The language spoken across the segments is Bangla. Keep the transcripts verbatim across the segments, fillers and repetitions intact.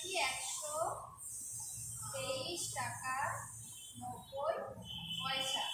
লিখি একশো তেইশ টাকা নব্বই পয়সা।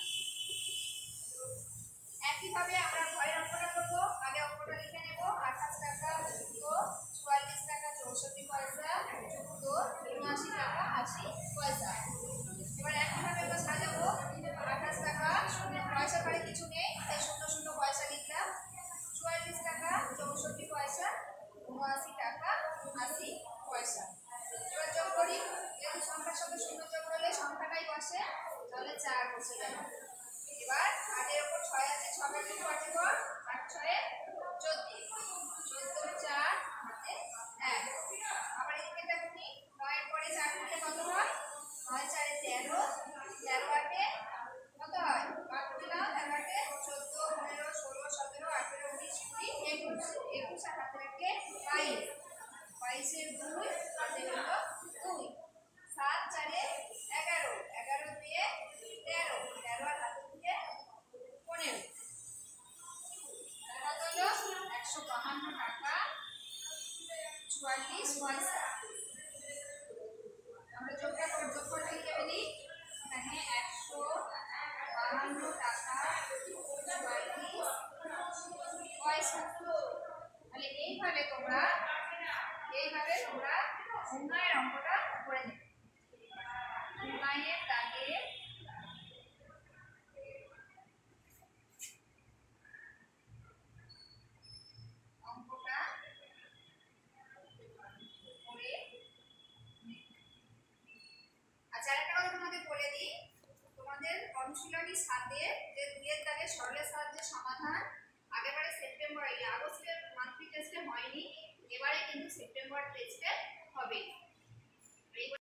একইভাবে আমরা ঘরের অঙ্কটা করবো। আগে অঙ্কটা লিখে নেব। আঠাশ টাকা যুক্ত চুয়াল্লিশ টাকা চৌষট্টি পয়সা যুক্ত উনআশি টাকা আশি পয়সা। এবার একইভাবে আমরা সাজাবো। আঠাশ টাকা শূন্য পয়সা ঘরে কিছু নেই, তাই শূন্য শূন্য পয়সা লিখলাম। চুয়াল্লিশ টাকা চৌষট্টি পয়সা উনআশি টাকা আশি পয়সা। এবার যোগ করি। যেহেতু সংখ্যার সাথে শূন্য যোগ করলে সংখ্যাটাই বসে, তাহলে চার বসে গেল। এবার আটের ওপর ছয় আছে, ছয় যোগ করতে পর আট ছয়ে চোদ্দ, চোদ্দ চার হাতে এক। আবার এদিকে দেখুন, নয়ের পরে চার দিলে কত হয়? নয় চারে তেরো, তেরো আটে কত হয়? বাদ দিলাম। তেরো আটে চোদ্দ, পনেরো, ষোলো, সতেরো, আঠেরো, উনিশ, কুড়ি, একুশ। একুশ আর হাতে রেখে বাইশ, বাইশের দুই হাতে হলো দুই। সাত চারে এগারো, এগারো দুয়ে তেরো, তেরো আর হাতে দিয়ে পনেরো। কত হলো? একশো বাহান্ন টাকা চুয়াল্লিশ পয়সা। আমরা যোগটা করে যোগ করে লিখে ফেলি। এখানে একশো বাহান্ন টাকা চুয়াল্লিশ পয়সা। তাহলে এইভাবে তোমরা এইভাবে তোমরা উন্নয়নের অঙ্কটা করে নেবে। উন্নয়নের দাগে অঙ্কটা করে। আচ্ছা, আরেকটা কথা তোমাদের বলে দিই, তোমাদের অনুশীলনী সাথে যে দুইয়ের দাগের সরলের সাহায্যে সমাধান আগেবারে সেপ্টেম্বর এই আগস্টের মান্থলি টেস্টে হয়নি, এবারে কিন্তু সেপ্টেম্বর টেস্টে হবে।